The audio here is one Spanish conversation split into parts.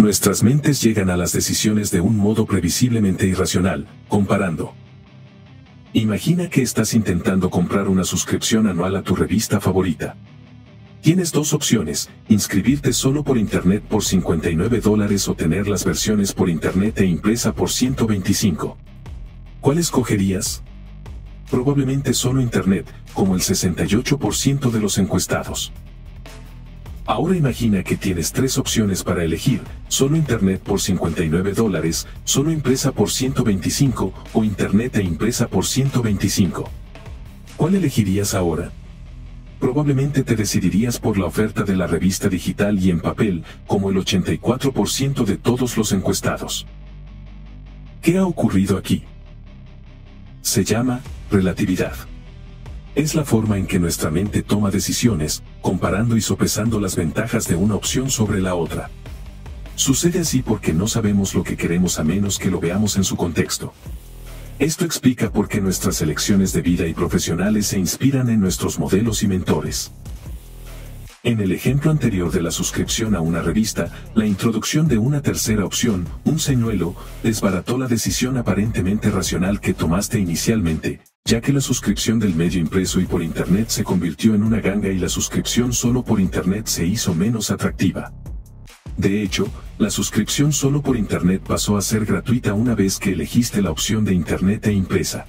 Nuestras mentes llegan a las decisiones de un modo previsiblemente irracional, comparando. Imagina que estás intentando comprar una suscripción anual a tu revista favorita. Tienes dos opciones: inscribirte solo por internet por $59 o tener las versiones por internet e impresa por $125. ¿Cuál escogerías? Probablemente solo internet, como el 68% de los encuestados. Ahora imagina que tienes tres opciones para elegir: solo internet por $59, solo impresa por $125 o internet e impresa por $125. ¿Cuál elegirías ahora? Probablemente te decidirías por la oferta de la revista digital y en papel, como el 84% de todos los encuestados. ¿Qué ha ocurrido aquí? Se llama relatividad. Es la forma en que nuestra mente toma decisiones, comparando y sopesando las ventajas de una opción sobre la otra. Sucede así porque no sabemos lo que queremos a menos que lo veamos en su contexto. Esto explica por qué nuestras elecciones de vida y profesionales se inspiran en nuestros modelos y mentores. En el ejemplo anterior de la suscripción a una revista, la introducción de una tercera opción, un señuelo, desbarató la decisión aparentemente racional que tomaste inicialmente, ya que la suscripción del medio impreso y por internet se convirtió en una ganga y la suscripción solo por internet se hizo menos atractiva. De hecho, la suscripción solo por internet pasó a ser gratuita una vez que elegiste la opción de internet e impresa.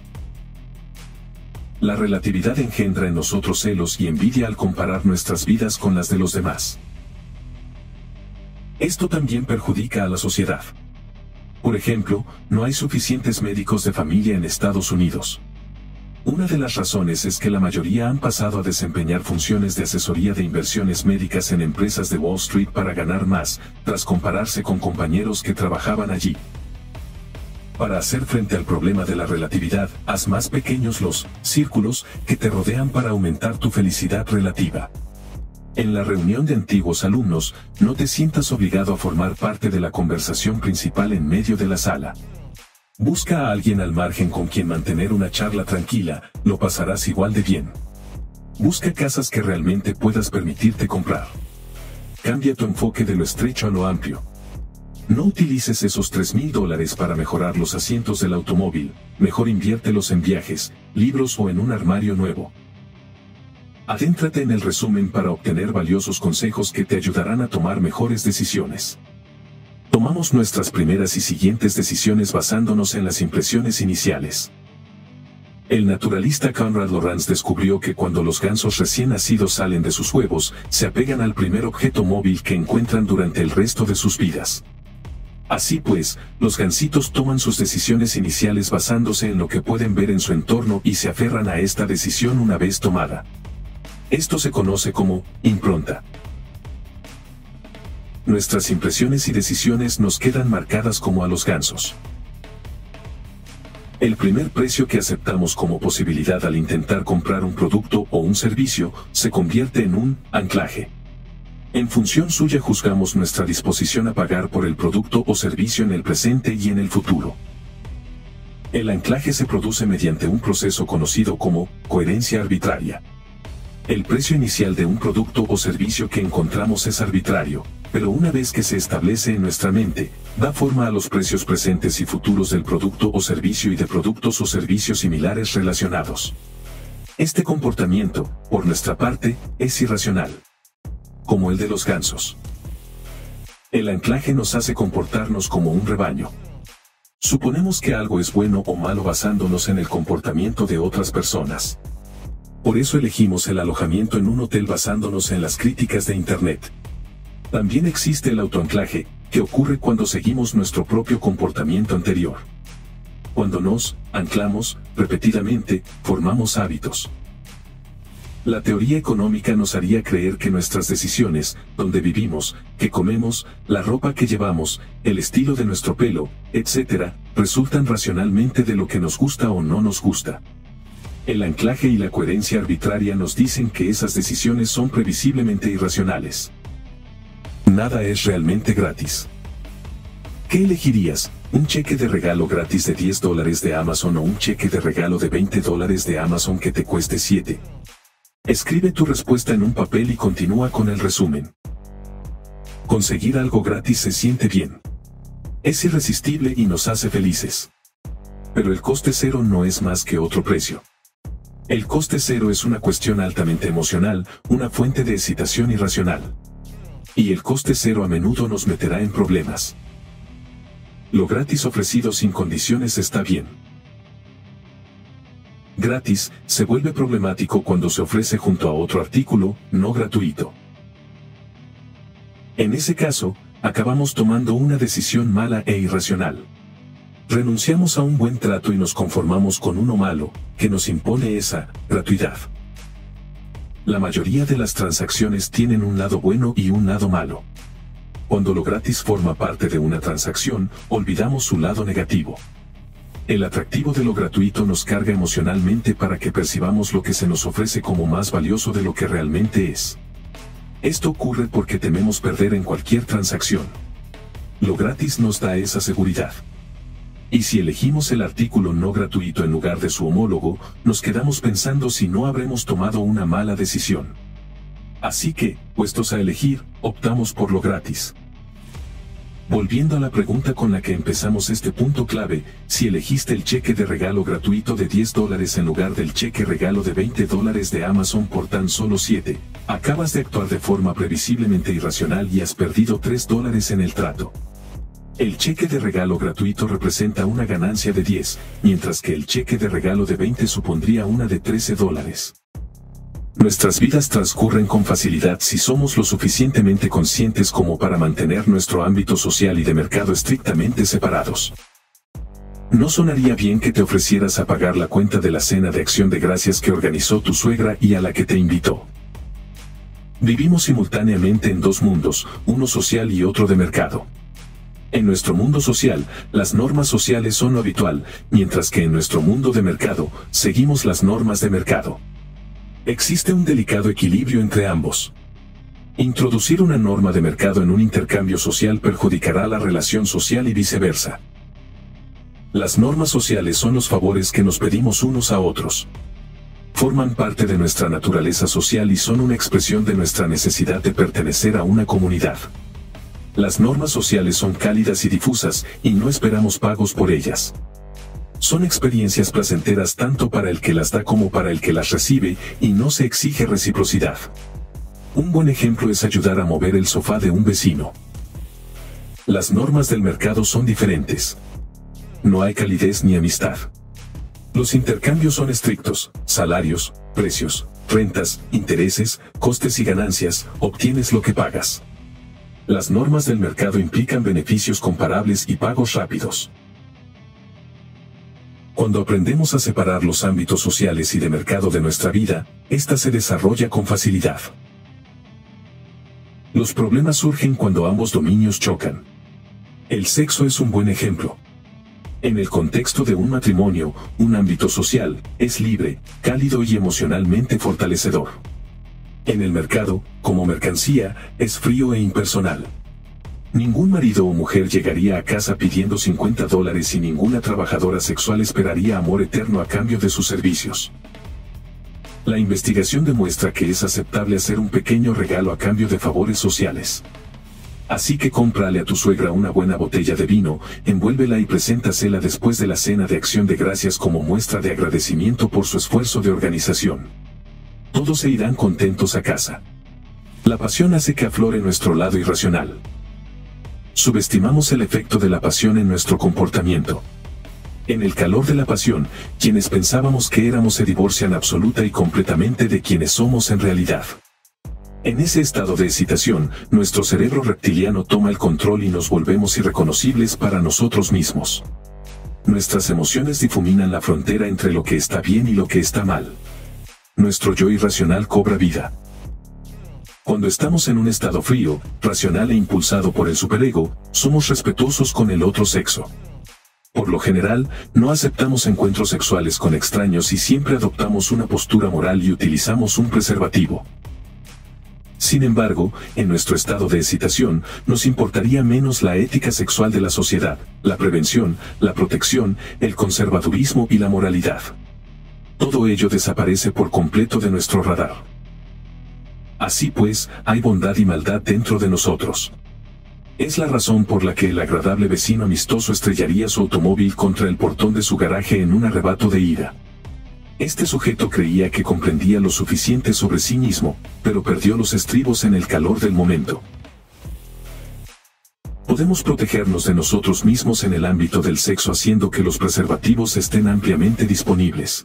La relatividad engendra en nosotros celos y envidia al comparar nuestras vidas con las de los demás. Esto también perjudica a la sociedad. Por ejemplo, no hay suficientes médicos de familia en Estados Unidos. Una de las razones es que la mayoría han pasado a desempeñar funciones de asesoría de inversiones médicas en empresas de Wall Street para ganar más, tras compararse con compañeros que trabajaban allí. Para hacer frente al problema de la relatividad, haz más pequeños los círculos que te rodean para aumentar tu felicidad relativa. En la reunión de antiguos alumnos, no te sientas obligado a formar parte de la conversación principal en medio de la sala. Busca a alguien al margen con quien mantener una charla tranquila, lo pasarás igual de bien. Busca casas que realmente puedas permitirte comprar. Cambia tu enfoque de lo estrecho a lo amplio. No utilices esos $3,000 para mejorar los asientos del automóvil, mejor inviértelos en viajes, libros o en un armario nuevo. Adéntrate en el resumen para obtener valiosos consejos que te ayudarán a tomar mejores decisiones. Tomamos nuestras primeras y siguientes decisiones basándonos en las impresiones iniciales. El naturalista Conrad Lorenz descubrió que cuando los gansos recién nacidos salen de sus huevos, se apegan al primer objeto móvil que encuentran durante el resto de sus vidas. Así pues, los gansitos toman sus decisiones iniciales basándose en lo que pueden ver en su entorno y se aferran a esta decisión una vez tomada. Esto se conoce como impronta. Nuestras impresiones y decisiones nos quedan marcadas como a los gansos. El primer precio que aceptamos como posibilidad al intentar comprar un producto o un servicio se convierte en un anclaje. En función suya juzgamos nuestra disposición a pagar por el producto o servicio en el presente y en el futuro. El anclaje se produce mediante un proceso conocido como coherencia arbitraria. El precio inicial de un producto o servicio que encontramos es arbitrario, pero una vez que se establece en nuestra mente, da forma a los precios presentes y futuros del producto o servicio y de productos o servicios similares relacionados. Este comportamiento, por nuestra parte, es irracional, como el de los gansos. El anclaje nos hace comportarnos como un rebaño. Suponemos que algo es bueno o malo basándonos en el comportamiento de otras personas. Por eso elegimos el alojamiento en un hotel basándonos en las críticas de Internet. También existe el autoanclaje, que ocurre cuando seguimos nuestro propio comportamiento anterior. Cuando nos anclamos repetidamente, formamos hábitos. La teoría económica nos haría creer que nuestras decisiones, donde vivimos, qué comemos, la ropa que llevamos, el estilo de nuestro pelo, etc., resultan racionalmente de lo que nos gusta o no nos gusta. El anclaje y la coherencia arbitraria nos dicen que esas decisiones son previsiblemente irracionales. Nada es realmente gratis. ¿Qué elegirías? ¿Un cheque de regalo gratis de $10 de Amazon o un cheque de regalo de $20 de Amazon que te cueste 7? Escribe tu respuesta en un papel y continúa con el resumen. Conseguir algo gratis se siente bien. Es irresistible y nos hace felices. Pero el coste cero no es más que otro precio. El coste cero es una cuestión altamente emocional, una fuente de excitación irracional. Y el coste cero a menudo nos meterá en problemas. Lo gratis ofrecido sin condiciones está bien. Gratis se vuelve problemático cuando se ofrece junto a otro artículo, no gratuito. En ese caso, acabamos tomando una decisión mala e irracional. Renunciamos a un buen trato y nos conformamos con uno malo, que nos impone esa gratuidad. La mayoría de las transacciones tienen un lado bueno y un lado malo. Cuando lo gratis forma parte de una transacción, olvidamos su lado negativo. El atractivo de lo gratuito nos carga emocionalmente para que percibamos lo que se nos ofrece como más valioso de lo que realmente es. Esto ocurre porque tememos perder en cualquier transacción. Lo gratis nos da esa seguridad. Y si elegimos el artículo no gratuito en lugar de su homólogo, nos quedamos pensando si no habremos tomado una mala decisión. Así que, puestos a elegir, optamos por lo gratis. Volviendo a la pregunta con la que empezamos este punto clave, si elegiste el cheque de regalo gratuito de $10 en lugar del cheque regalo de $20 de Amazon por tan solo 7, acabas de actuar de forma previsiblemente irracional y has perdido $3 en el trato. El cheque de regalo gratuito representa una ganancia de 10, mientras que el cheque de regalo de 20 supondría una de $13. Nuestras vidas transcurren con facilidad si somos lo suficientemente conscientes como para mantener nuestro ámbito social y de mercado estrictamente separados. ¿No sonaría bien que te ofrecieras a pagar la cuenta de la cena de Acción de Gracias que organizó tu suegra y a la que te invitó? Vivimos simultáneamente en dos mundos, uno social y otro de mercado. En nuestro mundo social, las normas sociales son lo habitual, mientras que en nuestro mundo de mercado, seguimos las normas de mercado. Existe un delicado equilibrio entre ambos. Introducir una norma de mercado en un intercambio social perjudicará la relación social y viceversa. Las normas sociales son los favores que nos pedimos unos a otros. Forman parte de nuestra naturaleza social y son una expresión de nuestra necesidad de pertenecer a una comunidad. Las normas sociales son cálidas y difusas, y no esperamos pagos por ellas. Son experiencias placenteras tanto para el que las da como para el que las recibe, y no se exige reciprocidad. Un buen ejemplo es ayudar a mover el sofá de un vecino. Las normas del mercado son diferentes. No hay calidez ni amistad. Los intercambios son estrictos: salarios, precios, rentas, intereses, costes y ganancias, obtienes lo que pagas. Las normas del mercado implican beneficios comparables y pagos rápidos. Cuando aprendemos a separar los ámbitos sociales y de mercado de nuestra vida, ésta se desarrolla con facilidad. Los problemas surgen cuando ambos dominios chocan. El sexo es un buen ejemplo. En el contexto de un matrimonio, un ámbito social es libre, cálido y emocionalmente fortalecedor. En el mercado, como mercancía, es frío e impersonal. Ningún marido o mujer llegaría a casa pidiendo $50 y ninguna trabajadora sexual esperaría amor eterno a cambio de sus servicios. La investigación demuestra que es aceptable hacer un pequeño regalo a cambio de favores sociales. Así que cómprale a tu suegra una buena botella de vino, envuélvela y preséntasela después de la cena de Acción de Gracias como muestra de agradecimiento por su esfuerzo de organización. Todos se irán contentos a casa. La pasión hace que aflore nuestro lado irracional. Subestimamos el efecto de la pasión en nuestro comportamiento. En el calor de la pasión, quienes pensábamos que éramos se divorcian absoluta y completamente de quienes somos en realidad. En ese estado de excitación, nuestro cerebro reptiliano toma el control y nos volvemos irreconocibles para nosotros mismos. Nuestras emociones difuminan la frontera entre lo que está bien y lo que está mal. Nuestro yo irracional cobra vida. Cuando estamos en un estado frío, racional e impulsado por el superego, somos respetuosos con el otro sexo. Por lo general, no aceptamos encuentros sexuales con extraños y siempre adoptamos una postura moral y utilizamos un preservativo. Sin embargo, en nuestro estado de excitación, nos importaría menos la ética sexual de la sociedad, la prevención, la protección, el conservadurismo y la moralidad. Todo ello desaparece por completo de nuestro radar. Así pues, hay bondad y maldad dentro de nosotros. Es la razón por la que el agradable vecino amistoso estrellaría su automóvil contra el portón de su garaje en un arrebato de ira. Este sujeto creía que comprendía lo suficiente sobre sí mismo, pero perdió los estribos en el calor del momento. Podemos protegernos de nosotros mismos en el ámbito del sexo haciendo que los preservativos estén ampliamente disponibles.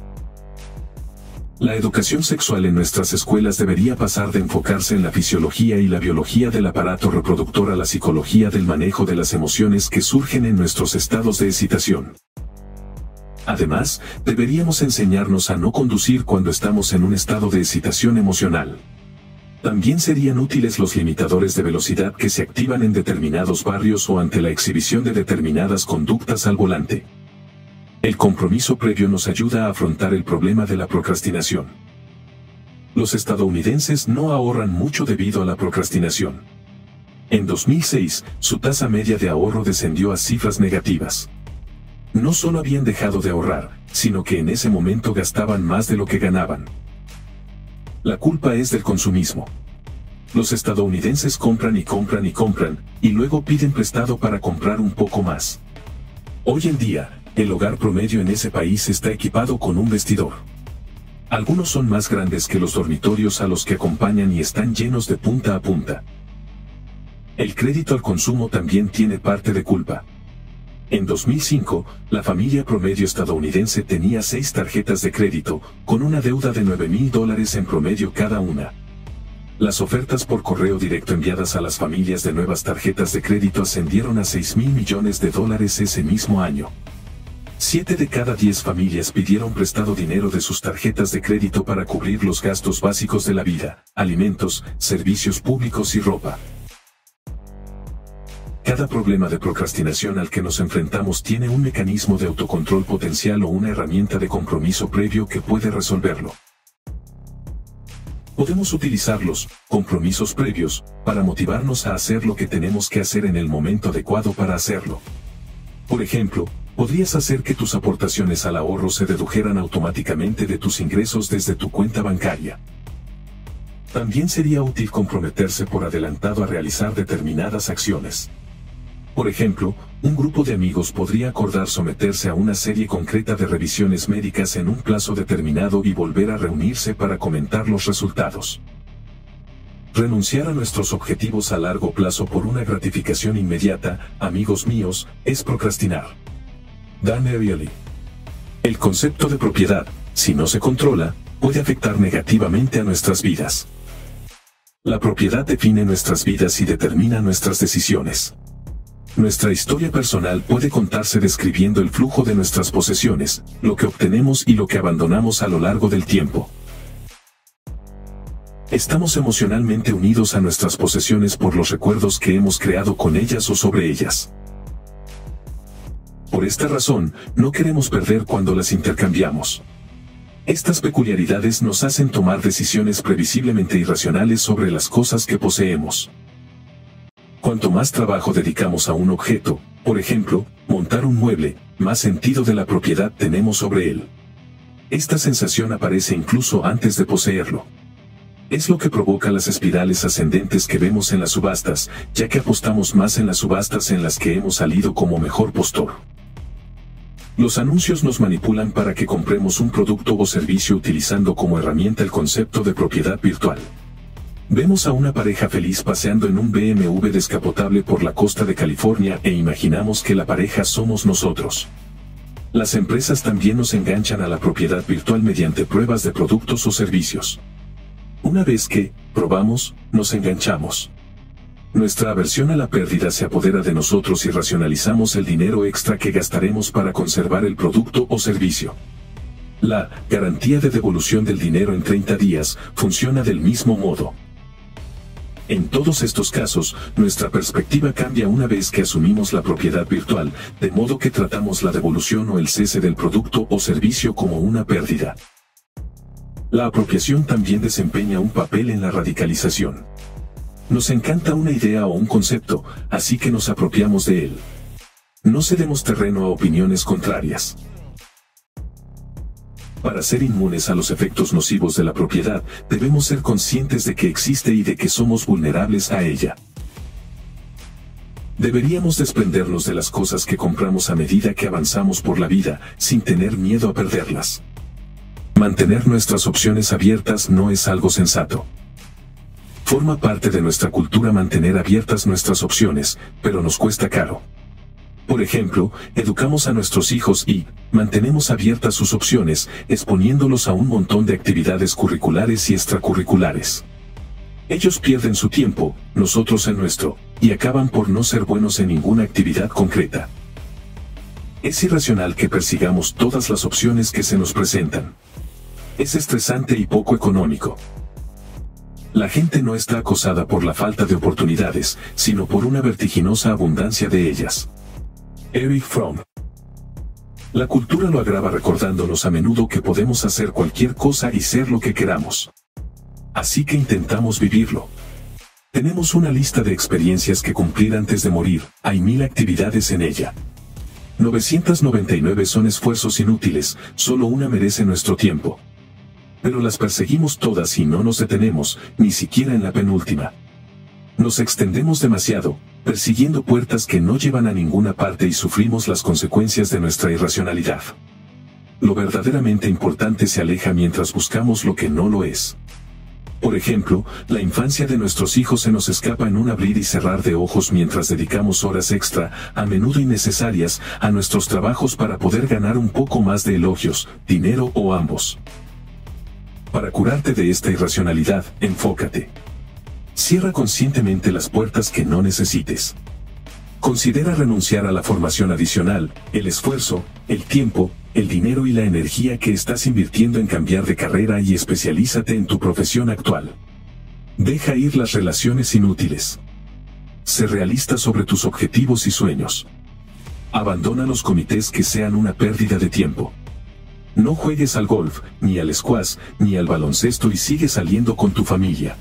La educación sexual en nuestras escuelas debería pasar de enfocarse en la fisiología y la biología del aparato reproductor a la psicología del manejo de las emociones que surgen en nuestros estados de excitación. Además, deberíamos enseñarnos a no conducir cuando estamos en un estado de excitación emocional. También serían útiles los limitadores de velocidad que se activan en determinados barrios o ante la exhibición de determinadas conductas al volante. El compromiso previo nos ayuda a afrontar el problema de la procrastinación. Los estadounidenses no ahorran mucho debido a la procrastinación. En 2006, su tasa media de ahorro descendió a cifras negativas. No solo habían dejado de ahorrar, sino que en ese momento gastaban más de lo que ganaban. La culpa es del consumismo. Los estadounidenses compran y compran y compran, y luego piden prestado para comprar un poco más. Hoy en día, el hogar promedio en ese país está equipado con un vestidor. Algunos son más grandes que los dormitorios a los que acompañan y están llenos de punta a punta. El crédito al consumo también tiene parte de culpa. En 2005, la familia promedio estadounidense tenía 6 tarjetas de crédito, con una deuda de $9,000 en promedio cada una. Las ofertas por correo directo enviadas a las familias de nuevas tarjetas de crédito ascendieron a $6,000 millones ese mismo año. 7 de cada 10 familias pidieron prestado dinero de sus tarjetas de crédito para cubrir los gastos básicos de la vida, alimentos, servicios públicos y ropa. Cada problema de procrastinación al que nos enfrentamos tiene un mecanismo de autocontrol potencial o una herramienta de compromiso previo que puede resolverlo. Podemos utilizar los compromisos previos para motivarnos a hacer lo que tenemos que hacer en el momento adecuado para hacerlo. Por ejemplo, podrías hacer que tus aportaciones al ahorro se dedujeran automáticamente de tus ingresos desde tu cuenta bancaria. También sería útil comprometerse por adelantado a realizar determinadas acciones. Por ejemplo, un grupo de amigos podría acordar someterse a una serie concreta de revisiones médicas en un plazo determinado y volver a reunirse para comentar los resultados. Renunciar a nuestros objetivos a largo plazo por una gratificación inmediata, amigos míos, es procrastinar. Dan Ariely. El concepto de propiedad, si no se controla, puede afectar negativamente a nuestras vidas. La propiedad define nuestras vidas y determina nuestras decisiones. Nuestra historia personal puede contarse describiendo el flujo de nuestras posesiones, lo que obtenemos y lo que abandonamos a lo largo del tiempo. Estamos emocionalmente unidos a nuestras posesiones por los recuerdos que hemos creado con ellas o sobre ellas. Por esta razón, no queremos perder cuando las intercambiamos. Estas peculiaridades nos hacen tomar decisiones previsiblemente irracionales sobre las cosas que poseemos. Cuanto más trabajo dedicamos a un objeto, por ejemplo, montar un mueble, más sentido de la propiedad tenemos sobre él. Esta sensación aparece incluso antes de poseerlo. Es lo que provoca las espirales ascendentes que vemos en las subastas, ya que apostamos más en las subastas en las que hemos salido como mejor postor. Los anuncios nos manipulan para que compremos un producto o servicio utilizando como herramienta el concepto de propiedad virtual. Vemos a una pareja feliz paseando en un BMW descapotable por la costa de California e imaginamos que la pareja somos nosotros. Las empresas también nos enganchan a la propiedad virtual mediante pruebas de productos o servicios. Una vez que probamos, nos enganchamos. Nuestra aversión a la pérdida se apodera de nosotros y racionalizamos el dinero extra que gastaremos para conservar el producto o servicio. La garantía de devolución del dinero en 30 días funciona del mismo modo. En todos estos casos, nuestra perspectiva cambia una vez que asumimos la propiedad virtual, de modo que tratamos la devolución o el cese del producto o servicio como una pérdida. La apropiación también desempeña un papel en la radicalización. Nos encanta una idea o un concepto, así que nos apropiamos de él. No cedemos terreno a opiniones contrarias. Para ser inmunes a los efectos nocivos de la propiedad, debemos ser conscientes de que existe y de que somos vulnerables a ella. Deberíamos desprendernos de las cosas que compramos a medida que avanzamos por la vida, sin tener miedo a perderlas. Mantener nuestras opciones abiertas no es algo sensato. Forma parte de nuestra cultura mantener abiertas nuestras opciones, pero nos cuesta caro. Por ejemplo, educamos a nuestros hijos y mantenemos abiertas sus opciones, exponiéndolos a un montón de actividades curriculares y extracurriculares. Ellos pierden su tiempo, nosotros el nuestro, y acaban por no ser buenos en ninguna actividad concreta. Es irracional que persigamos todas las opciones que se nos presentan. Es estresante y poco económico. La gente no está acosada por la falta de oportunidades, sino por una vertiginosa abundancia de ellas. Erich Fromm. La cultura lo agrava recordándonos a menudo que podemos hacer cualquier cosa y ser lo que queramos. Así que intentamos vivirlo. Tenemos una lista de experiencias que cumplir antes de morir, hay 1000 actividades en ella. 999 son esfuerzos inútiles, solo una merece nuestro tiempo. Pero las perseguimos todas y no nos detenemos, ni siquiera en la penúltima. Nos extendemos demasiado, persiguiendo puertas que no llevan a ninguna parte y sufrimos las consecuencias de nuestra irracionalidad. Lo verdaderamente importante se aleja mientras buscamos lo que no lo es. Por ejemplo, la infancia de nuestros hijos se nos escapa en un abrir y cerrar de ojos mientras dedicamos horas extra, a menudo innecesarias, a nuestros trabajos para poder ganar un poco más de elogios, dinero o ambos. Para curarte de esta irracionalidad, enfócate. Cierra conscientemente las puertas que no necesites. Considera renunciar a la formación adicional, el esfuerzo, el tiempo, el dinero y la energía que estás invirtiendo en cambiar de carrera y especialízate en tu profesión actual. Deja ir las relaciones inútiles. Sé realista sobre tus objetivos y sueños. Abandona los comités que sean una pérdida de tiempo. No juegues al golf, ni al squash, ni al baloncesto y sigue saliendo con tu familia.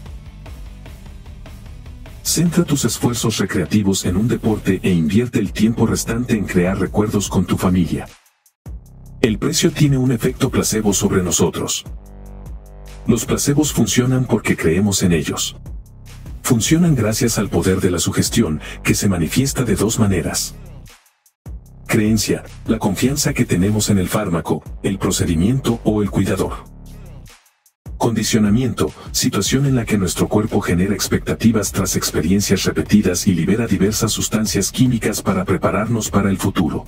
Centra tus esfuerzos recreativos en un deporte e invierte el tiempo restante en crear recuerdos con tu familia. El precio tiene un efecto placebo sobre nosotros. Los placebos funcionan porque creemos en ellos. Funcionan gracias al poder de la sugestión, que se manifiesta de dos maneras. Creencia, la confianza que tenemos en el fármaco, el procedimiento o el cuidador. Condicionamiento, situación en la que nuestro cuerpo genera expectativas tras experiencias repetidas y libera diversas sustancias químicas para prepararnos para el futuro.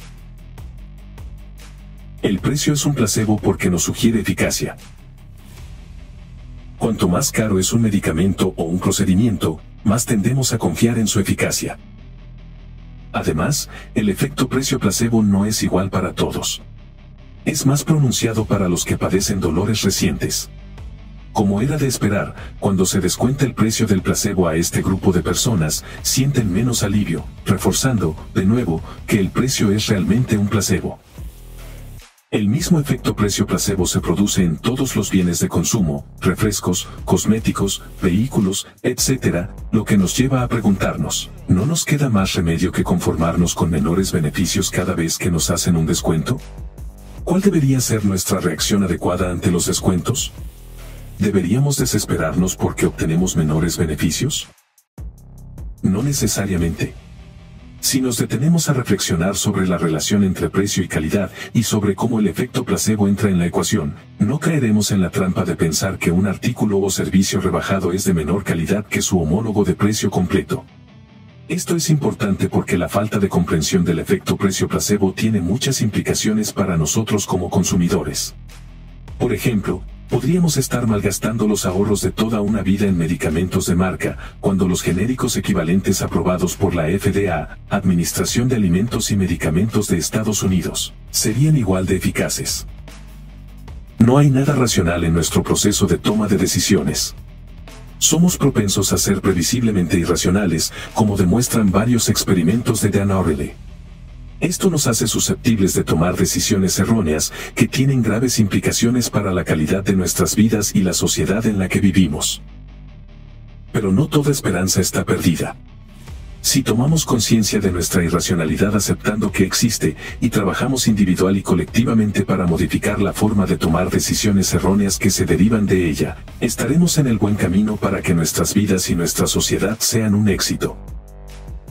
El precio es un placebo porque nos sugiere eficacia. Cuanto más caro es un medicamento o un procedimiento, más tendemos a confiar en su eficacia. Además, el efecto precio placebo no es igual para todos. Es más pronunciado para los que padecen dolores recientes. Como era de esperar, cuando se descuenta el precio del placebo a este grupo de personas, sienten menos alivio, reforzando, de nuevo, que el precio es realmente un placebo. El mismo efecto precio placebo se produce en todos los bienes de consumo, refrescos, cosméticos, vehículos, etc., lo que nos lleva a preguntarnos, ¿no nos queda más remedio que conformarnos con menores beneficios cada vez que nos hacen un descuento? ¿Cuál debería ser nuestra reacción adecuada ante los descuentos? ¿Deberíamos desesperarnos porque obtenemos menores beneficios? No necesariamente. Si nos detenemos a reflexionar sobre la relación entre precio y calidad y sobre cómo el efecto placebo entra en la ecuación, no caeremos en la trampa de pensar que un artículo o servicio rebajado es de menor calidad que su homólogo de precio completo. Esto es importante porque la falta de comprensión del efecto precio placebo tiene muchas implicaciones para nosotros como consumidores. Por ejemplo, podríamos estar malgastando los ahorros de toda una vida en medicamentos de marca, cuando los genéricos equivalentes aprobados por la FDA, Administración de Alimentos y Medicamentos de Estados Unidos, serían igual de eficaces. No hay nada racional en nuestro proceso de toma de decisiones. Somos propensos a ser previsiblemente irracionales, como demuestran varios experimentos de Dan Ariely. Esto nos hace susceptibles de tomar decisiones erróneas que tienen graves implicaciones para la calidad de nuestras vidas y la sociedad en la que vivimos. Pero no toda esperanza está perdida. Si tomamos conciencia de nuestra irracionalidad aceptando que existe y trabajamos individual y colectivamente para modificar la forma de tomar decisiones erróneas que se derivan de ella, estaremos en el buen camino para que nuestras vidas y nuestra sociedad sean un éxito.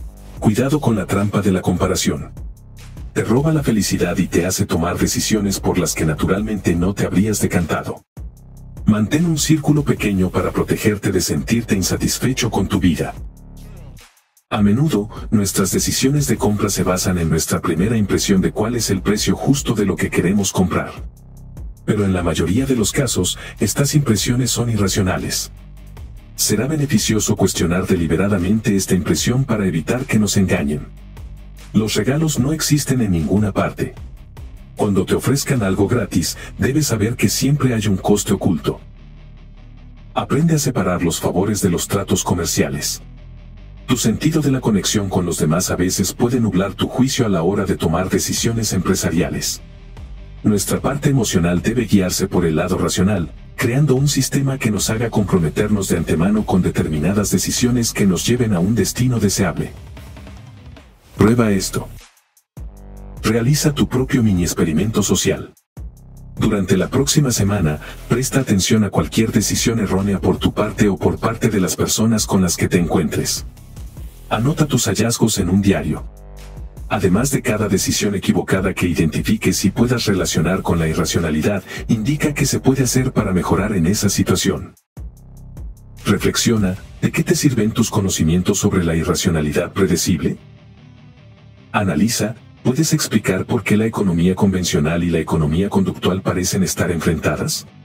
Cuidado con la trampa de la comparación. Te roba la felicidad y te hace tomar decisiones por las que naturalmente no te habrías decantado. Mantén un círculo pequeño para protegerte de sentirte insatisfecho con tu vida. A menudo, nuestras decisiones de compra se basan en nuestra primera impresión de cuál es el precio justo de lo que queremos comprar. Pero en la mayoría de los casos, estas impresiones son irracionales. Será beneficioso cuestionar deliberadamente esta impresión para evitar que nos engañen. Los regalos no existen en ninguna parte. Cuando te ofrezcan algo gratis, debes saber que siempre hay un coste oculto. Aprende a separar los favores de los tratos comerciales. Tu sentido de la conexión con los demás a veces puede nublar tu juicio a la hora de tomar decisiones empresariales. Nuestra parte emocional debe guiarse por el lado racional, creando un sistema que nos haga comprometernos de antemano con determinadas decisiones que nos lleven a un destino deseable. Prueba esto. Realiza tu propio mini experimento social. Durante la próxima semana, presta atención a cualquier decisión errónea por tu parte o por parte de las personas con las que te encuentres. Anota tus hallazgos en un diario. Además de cada decisión equivocada que identifiques y puedas relacionar con la irracionalidad, indica qué se puede hacer para mejorar en esa situación. Reflexiona, ¿de qué te sirven tus conocimientos sobre la irracionalidad predecible? Analiza, ¿puedes explicar por qué la economía convencional y la economía conductual parecen estar enfrentadas?